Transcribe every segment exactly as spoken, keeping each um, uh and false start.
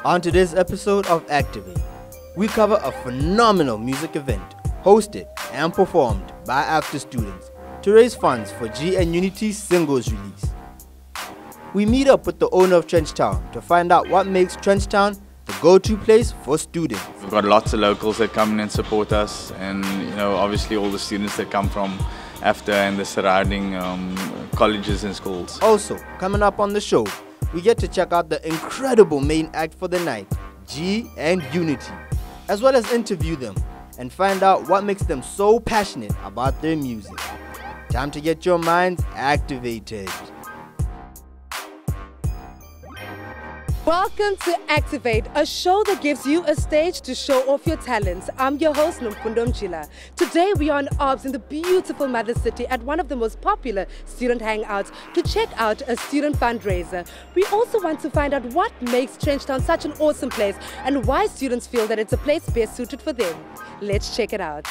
On today's episode of Activate, we cover a phenomenal music event hosted and performed by AFDA students to raise funds for G N Unity's singles release. We meet up with the owner of Trenchtown to find out what makes Trenchtown the go-to place for students. We've got lots of locals that come in and support us, and you know, obviously all the students that come from A F D A and the surrounding um, colleges and schools. Also, coming up on the show, we get to check out the incredible main act for the night, G N Unity, as well as interview them and find out what makes them so passionate about their music. Time to get your minds activated. Welcome to Activate, a show that gives you a stage to show off your talents. I'm your host, Nomfundo Mchila. Today we are on Obs in the beautiful Mother City at one of the most popular student hangouts to check out a student fundraiser. We also want to find out what makes Trenchtown such an awesome place and why students feel that it's a place best suited for them. Let's check it out.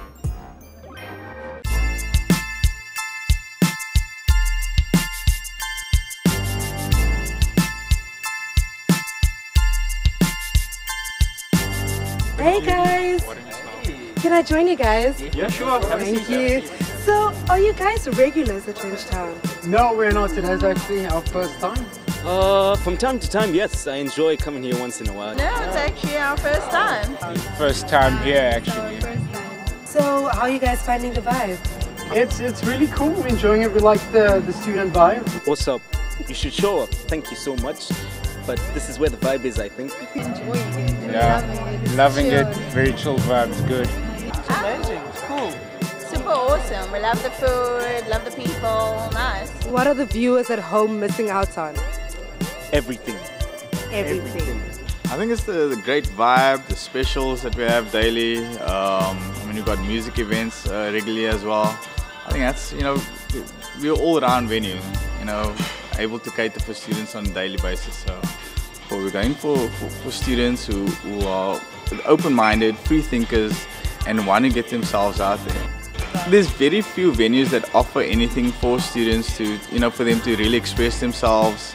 Hey guys! Can I join you guys? Yeah, sure. Thank you. So, are you guys regulars at Trenchtown? No, we're not. Today's actually our first time. Uh, from time to time, yes. I enjoy coming here once in a while. No, it's actually our first time. First time here, actually. So, how are you guys finding the vibe? It's it's really cool. We're enjoying it. We like the, the student vibe. What's up? You should show up. Thank you so much. But this is where the vibe is, I think. Enjoying it. Yeah, Loving it. loving Chill. it. Very chill vibes. Good. It's amazing. It's cool. Super awesome. We love the food, love the people. Nice. What are the viewers at home missing out on? Everything. Everything. I think it's the, the great vibe, the specials that we have daily. Um, I mean, we've got music events uh, regularly as well. I think that's, you know, we're all around venue, you know, able to cater for students on a daily basis. So, so we're going for, for, for students who, who are open-minded, free thinkers, and want to get themselves out there. There's very few venues that offer anything for students to, you know, for them to really express themselves,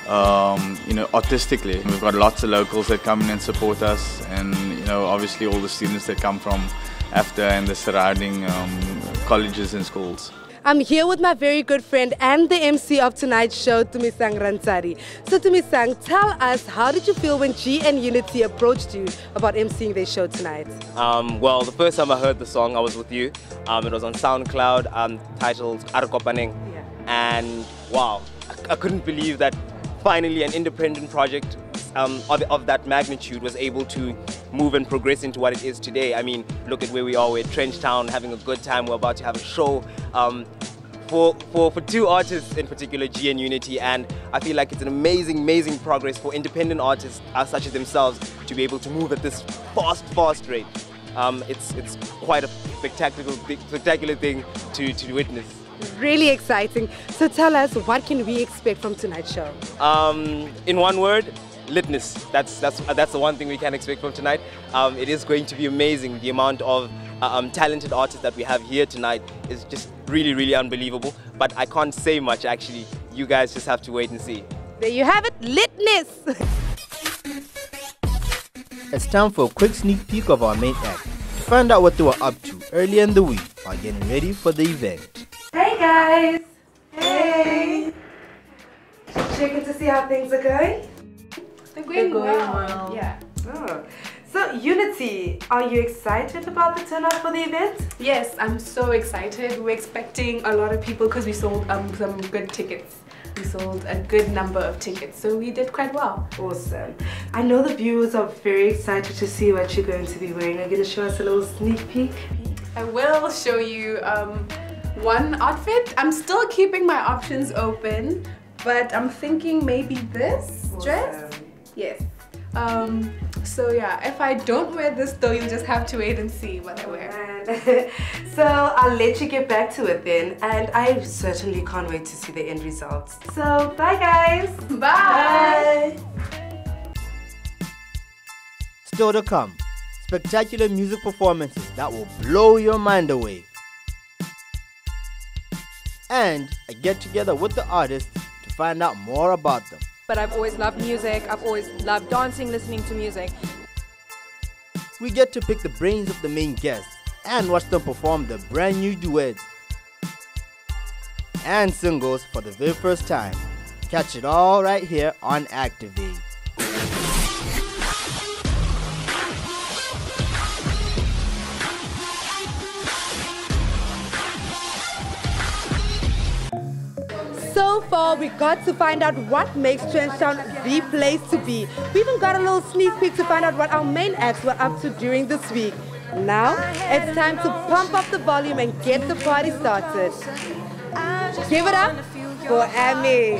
um, you know, artistically. We've got lots of locals that come in and support us, and you know, obviously all the students that come from A F D A and the surrounding um, colleges and schools. I'm here with my very good friend and the M C of tonight's show, Tumisang Rantsari. So Tumisang, tell us, how did you feel when G N Unity approached you about emceeing their show tonight? Um, well, the first time I heard the song, I was with you. Um, it was on SoundCloud, um, titled Arkopaneng. Yeah. And wow, I, I couldn't believe that finally an independent project um, of, of that magnitude was able to move and progress into what it is today. I mean, look at where we are. We're at Trenchtown, having a good time. We're about to have a show um, for, for, for two artists in particular, G N Unity, and I feel like it's an amazing, amazing progress for independent artists uh, such as themselves to be able to move at this fast, fast rate. Um, it's, it's quite a spectacular, spectacular thing to, to witness. Really exciting. So tell us, what can we expect from tonight's show? Um, in one word, litness. That's that's that's the one thing we can expect from tonight. Um, it is going to be amazing. The amount of uh, um, talented artists that we have here tonight is just really, really unbelievable. But I can't say much actually. You guys just have to wait and see. There you have it, litness. It's time for a quick sneak peek of our main act to find out what they were up to earlier in the week while getting ready for the event. Hey guys! Hey! Checking to see how things are going? They're going, well. Yeah. Oh. So Unity, are you excited about the turnout for the event? Yes, I'm so excited. We're expecting a lot of people because we sold um, some good tickets. We sold a good number of tickets, so we did quite well. Awesome. I know the viewers are very excited to see what you're going to be wearing. Are you going to show us a little sneak peek? I will show you um, one outfit. I'm still keeping my options open, but I'm thinking maybe this Awesome. dress. Yes. Um, so yeah, if I don't wear this though, you'll just have to wait and see what I wear. So I'll let you get back to it then, and I certainly can't wait to see the end results. So bye guys! Bye! Bye. Still to come, spectacular music performances that will blow your mind away. And a get together with the artists to find out more about them. but I've always loved music. I've always loved dancing, listening to music. We get to pick the brains of the main guests and watch them perform the brand new duets and singles for the very first time. Catch it all right here on Activate. So far, we got to find out what makes Trenchtown the place to be. We even got a little sneak peek to find out what our main acts were up to during this week. Now, it's time to pump up the volume and get the party started. Give it up for Amy.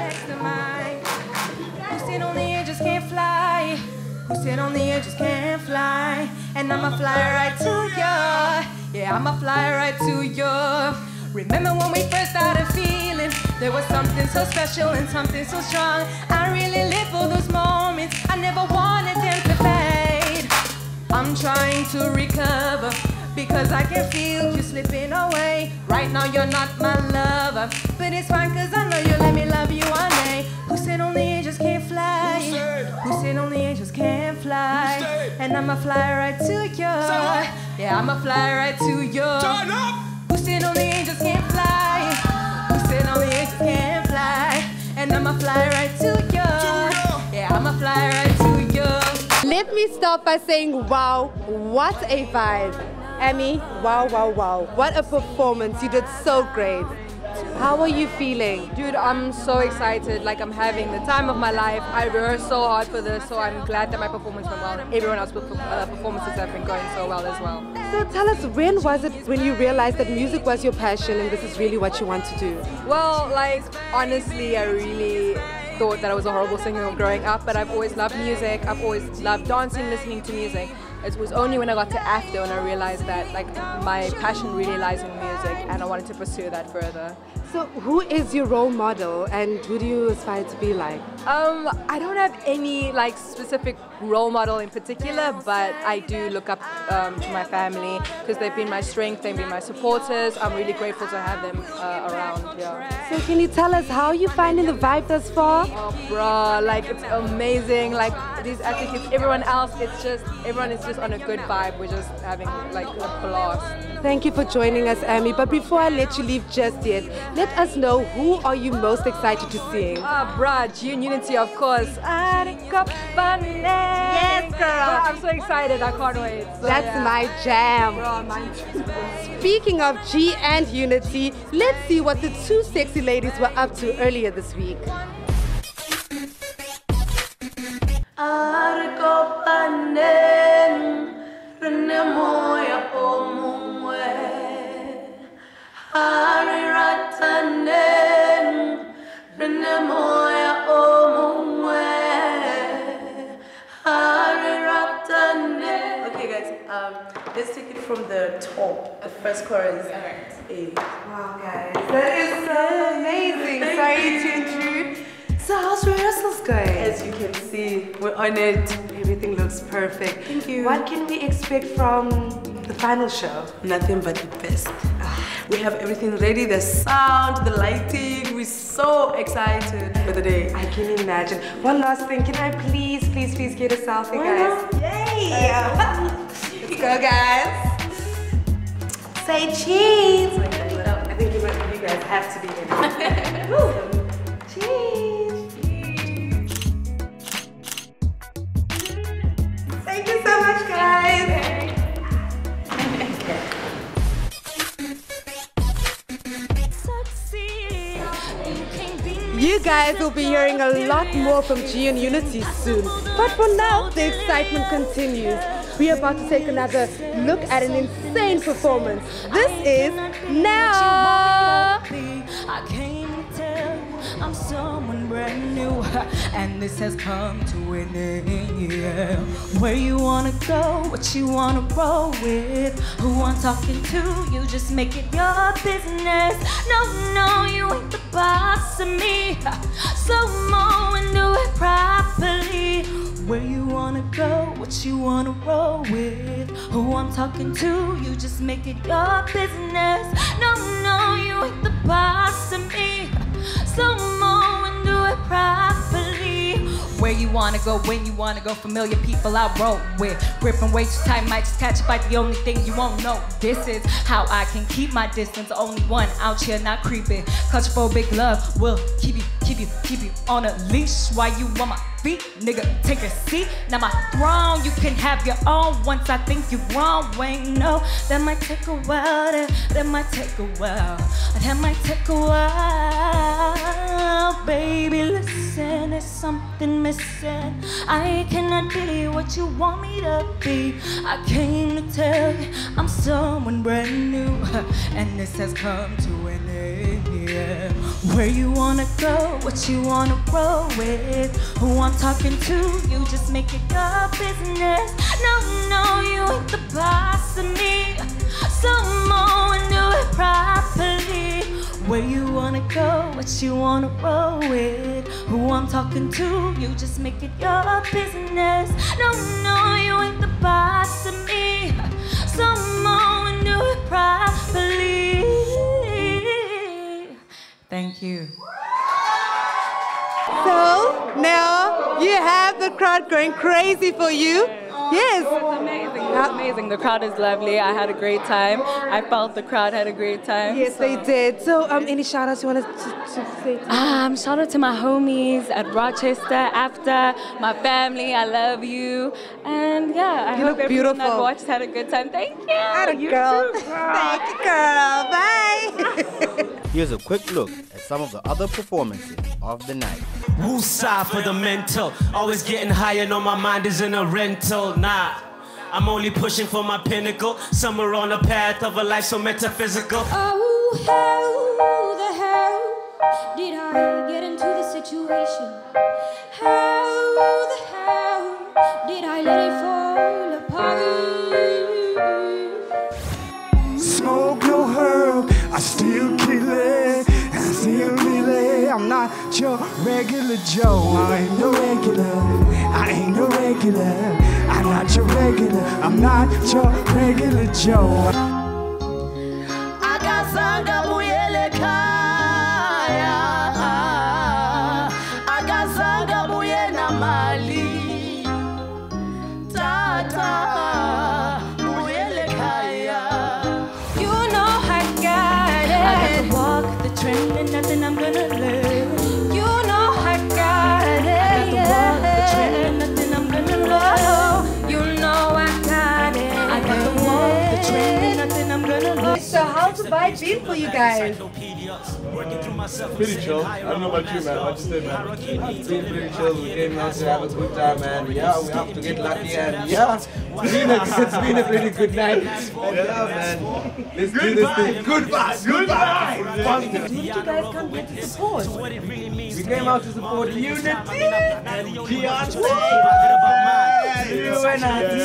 Who sit on the edge just can't fly? Who sit on the edge just can't fly? And I'ma fly right to you. Yeah, I'ma fly right to you. Remember when we first started feeling there was something so special and something so strong. I really live for those moments. I never wanted them to fade. I'm trying to recover because I can feel you slipping away. Right now you're not my lover, but it's fine cause I know you let me love you one day. Who said on the edge just can't fly? Who said on the edge just can't fly? And I'ma fly right to you. Yeah, I'ma fly right to you. Turn up! Who said on the edge just can't fly? Who said on the edge just can't fly? And I'ma fly right to you. Yeah, I'ma fly right to you. Let me start by saying, wow, what a vibe. Amy, wow, wow, wow. What a performance. You did so great. How are you feeling? Dude, I'm so excited. Like, I'm having the time of my life. I rehearsed so hard for this, so I'm glad that my performance went well. Everyone else's uh, performances have been going so well as well. So tell us, when was it when you realized that music was your passion and this is really what you want to do? Well, like, honestly, I really thought that I was a horrible singer growing up, but I've always loved music. I've always loved dancing, listening to music. It was only when I got to A F D A when I realized that like my passion really lies in music and I wanted to pursue that further. So who is your role model and who do you aspire to be like? Um, I don't have any like specific role model in particular, but I do look up um, to my family because they've been my strength, they've been my supporters. I'm really grateful to have them uh, around. Yeah. So can you tell us how you finding the vibe thus far? Oh, bruh, like it's amazing. Like these actors, everyone else, it's just everyone is just on a good vibe. We're just having like a blast. Thank you for joining us, Amy. But before I let you leave just yet, let us know who are you most excited to see? Ah, bruh, G and Unity, of course. Yes, girl. I'm so excited. I can't wait. So, That's yeah. my jam. Bruh, mine too. Speaking of G and Unity, let's see what the two sexy ladies were up to earlier this week. Okay guys, um, let's take it from the top, the first chorus. Alright. Wow guys, that is so amazing. Sorry to intrude. So how's rehearsals going? As you can see, we're on it. Everything looks perfect. Thank you. What can we expect from the final show? Nothing but the best. We have everything ready, the sound, the lighting. We're so excited for the day. I can imagine. One last thing, can I please, please, please get a selfie, Why guys? not? Yay! Let's go, guys. Say cheese. I think you, you guys have to be in. Cheese. Thank you so much, guys. You guys will be hearing a lot more from G and Unity soon. But for now, the excitement continues. We are about to take another look at an insane performance. This is Now. I came to tell I'm someone brand new, and this has come to an end. Yeah. Where you wanna go, what you wanna roll with, who I'm talking to, you just make it your business. No, no, you ain't the boss of me. Slow mo and do it properly. Where you wanna go, what you wanna roll with, who I'm talking to, you just make it your business. No, no, you ain't the boss of me. Slow mo and do it properly. Where you wanna go, when you wanna go, familiar people I roll with. Gripping way too tight, might just catch a bite, the only thing you won't know. This is how I can keep my distance, only one out here not creeping. Claustrophobic love will keep you, keep you, keep you on a leash while you on my feet. Nigga, take a seat, now my throne, you can have your own once I think you're wrong. Wait, no, that might take a while, that, that might take a while, that might take a while. Baby, listen, there's something missing. I cannot be what you want me to be. I came to tell you I'm someone brand new, and this has come to an end, yeah. Where you wanna go, what you wanna roll with, who I'm talking to, you just make it your business. No, no, you ain't the boss of me. Someone do it properly. Where you wanna go, what you wanna roll with, who I'm talking to, you just make it your business. No, no, you ain't the boss of me. Someone do it properly. Thank you. So now you have the crowd going crazy for you. Yes. It was amazing. It was amazing. The crowd is lovely. I had a great time. I felt the crowd had a great time. Yes, so. they did. So, um, any shout outs you want to, to say? To um, shout out to my homies at Rochester, A F D A, my family. I love you. And yeah, I you hope look everyone beautiful. that watched had a good time. Thank you. Atta You girl. too, girl. Thank you, girl. Bye. Here's a quick look at some of the other performances of the night. Woosah for the mental. Always getting higher, no, my mind is in a rental. Nah, I'm only pushing for my pinnacle. Somewhere on the path of a life so metaphysical. Oh, how the hell did I get into this situation? How the hell did I let it fall apart? Smoke no herb, I still kill it, I still kill it. I'm not your regular Joe, I ain't no regular, I ain't no regular, I'm not your regular, I'm not your regular Joe. Akasanga buyele kaya, akasanga buye na mali, tata buyele kaya. You know I got it. I got to walk the train and nothing I'm gonna learn. You know I got it. I got to walk the train and nothing I'm gonna learn. You know I got it. I got to walk the train and nothing I'm gonna learn. So how's the vibe been for you guys? Pretty chill. I don't know about you, man. What you say, man? It's been pretty chill. We came out to have a good time, man. Yeah, we have to get lucky, and yeah, it's been a, it's been a pretty good night. And yeah, man. Let's do this thing. Good vibes. Good vibes. What did you guys come here to support? We came out to support Unity. Beyonce. You and I,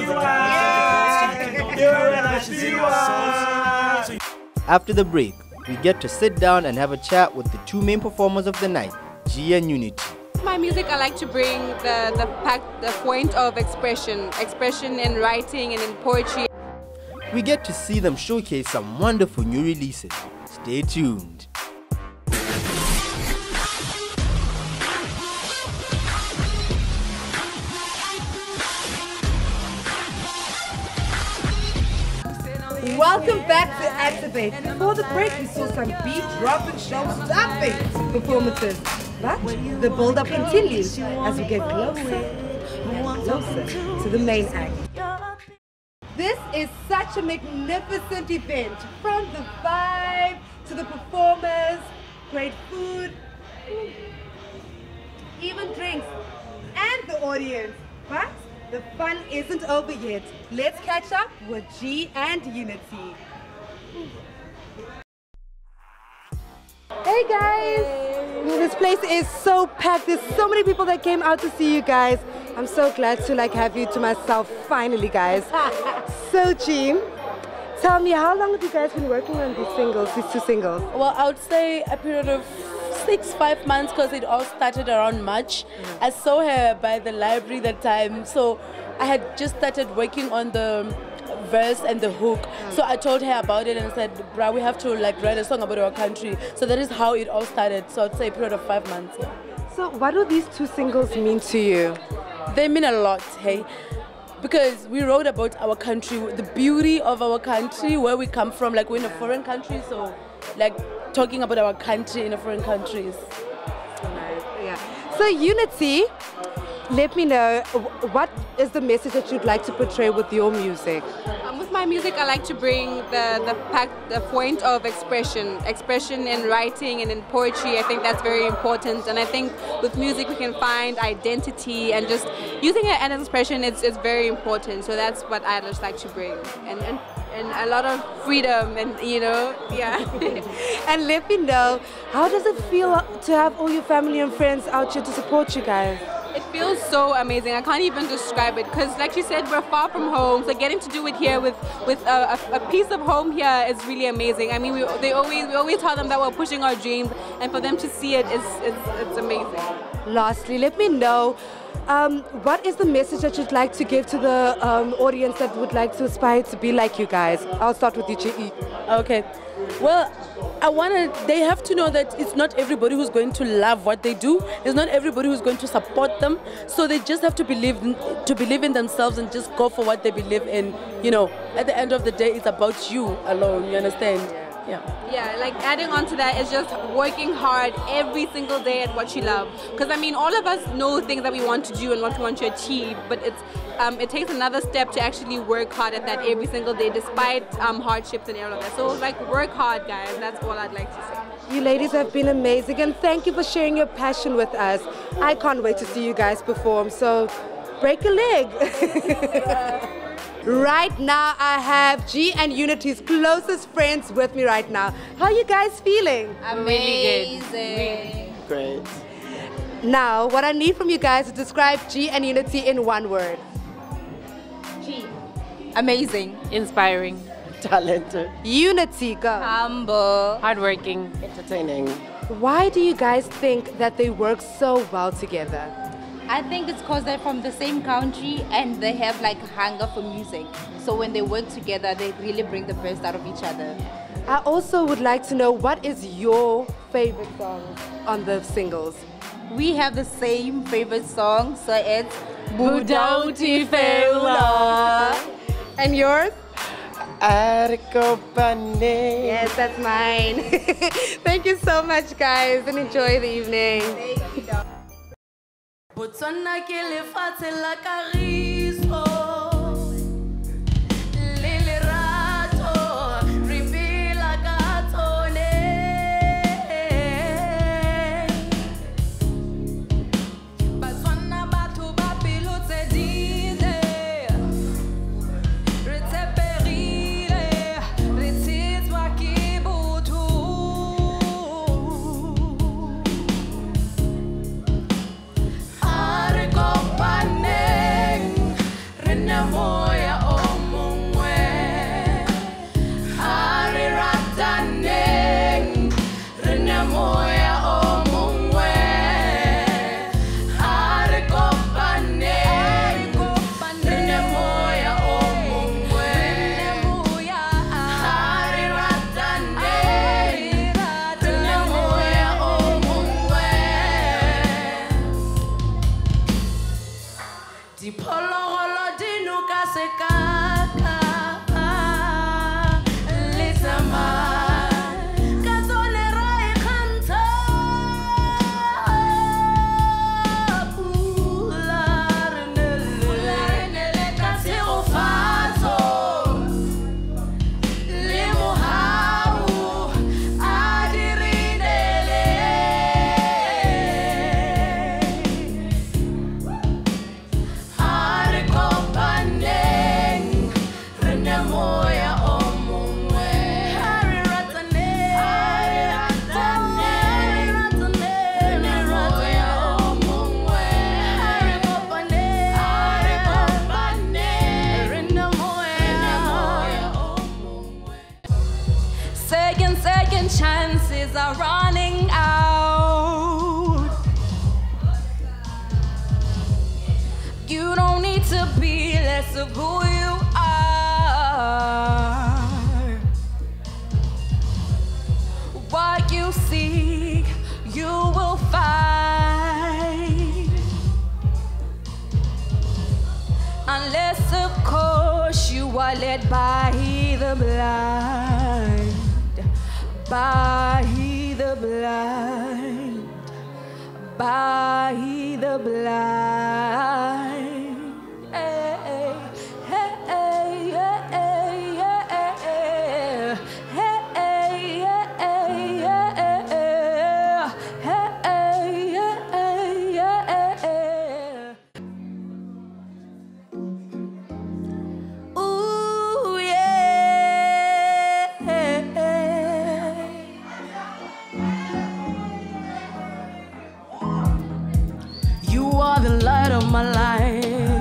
you and I, After the break, we get to sit down and have a chat with the two main performers of the night, G and Unity. My music, I like to bring the, the, pack, the point of expression, expression in writing and in poetry. We get to see them showcase some wonderful new releases. Stay tuned. Welcome back to Activate. Before the break, we saw some beat-dropping, show-stopping performances. But the build-up continues as we get closer and closer to the main act. This is such a magnificent event. From the vibe to the performers, great food, even drinks, and the audience. But the fun isn't over yet. Let's catch up with G and Unity. Hey guys! This place is so packed. There's so many people that came out to see you guys. I'm so glad to like have you to myself finally, guys. So G, tell me, how long have you guys been working on these singles, these two singles? Well, I would say a period of six, five months because it all started around March. Mm-hmm. I saw her by the library that time, so I had just started working on the verse and the hook. Mm-hmm. So I told her about it and said, bruh, we have to like write a song about our country. So that is how it all started. So I'd say a period of five months. Yeah. So what do these two singles mean to you? They mean a lot, hey? Because we wrote about our country, the beauty of our country, where we come from, like we're in a foreign country, so like talking about our country in a foreign countries. Yeah. So Unity, let me know, what is the message that you'd like to portray with your music? Um, with my music, I like to bring the the, fact, the point of expression, expression in writing and in poetry. I think that's very important, and I think with music we can find identity, and just using it as an expression is is very important. So that's what I just like to bring, and and, and a lot of freedom, and you know, yeah. And let me know, how does it feel to have all your family and friends out here to support you guys? It feels so amazing. I can't even describe it, because like you said, we're far from home, so getting to do it here with with a, a, a piece of home here is really amazing. I mean, we they always we always tell them that we're pushing our dreams, and for them to see it is it's, it's amazing. Lastly, let me know, um, what is the message that you'd like to give to the um, audience that would like to aspire to be like you guys? I'll start with you, G E. Okay. Well, I want to, they have to know that it's not everybody who's going to love what they do. It's not everybody who's going to support them. So they just have to believe in, to believe in themselves and just go for what they believe in. You know, at the end of the day, it's about you alone, you understand? Yeah. Yeah, like adding on to that is just working hard every single day at what you love. Because I mean, all of us know things that we want to do and what we want to achieve, but it's um, it takes another step to actually work hard at that every single day, despite um, hardships and all of that. So like, work hard, guys. That's all I'd like to say. You ladies have been amazing, and thank you for sharing your passion with us. I can't wait to see you guys perform. So break a leg. Right now, I have G and Unity's closest friends with me right now. How are you guys feeling? Amazing. Really good. Great. Now, what I need from you guys is to describe G and Unity in one word. G. Amazing. Inspiring. Talented. Unity, go. Humble. Hardworking. Entertaining. Why do you guys think that they work so well together? I think it's because they're from the same country and they have like hunger for music. So when they work together, they really bring the best out of each other. I also would like to know, what is your favorite song on the singles? We have the same favorite song, so it's Budauti Feula. And yours? Arikopane. Yes, that's mine. Thank you so much, guys, and enjoy the evening. Thank you. Botswana ke lefatshe la kagiso le lerato re phela ka tsone Batswana batho ba pelo tse dile re tsheperile re tshitswa ke botho moya o mongwe a re rataneng re ne moya o mongwe a re kopaneng re ne moya o mongwe a re rataneng re ne moya o mongwe diphologolo ka sekaka le tsamaya ka tsone ra ikgantsha pula re nele ka tshegofatso le mohau a dirinele a re kopane moya o mongwe a re rataneng a re rataneng re ne moya o mongwe a re kopaneng a re kopaneng re ne moya o mongwe. Second, second chances are running out. You don't need to be less of who you are. What you seek, you will find. were led by the blind, by the blind, by the blind. Hey, hey, hey, hey, hey, hey, ooh, yeah. You are the light of my life.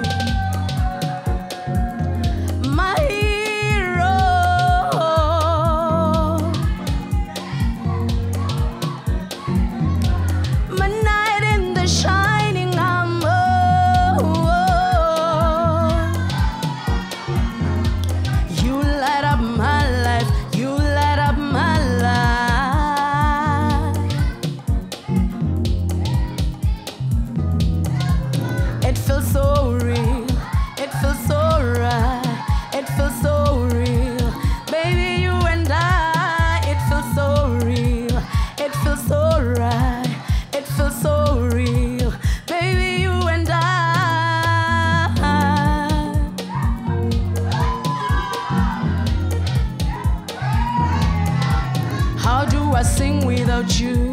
Sing without you,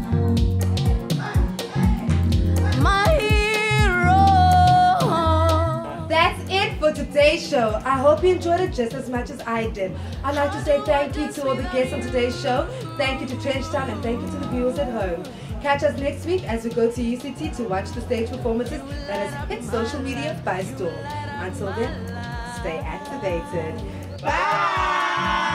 my hero. That's it for today's show. I hope you enjoyed it just as much as I did. I'd like to say thank you to all the guests on today's show. Thank you to Trenchtown and thank you to the viewers at home. Catch us next week as we go to U C T to watch the stage performances that has hit social media by storm. Until then, stay activated. Bye!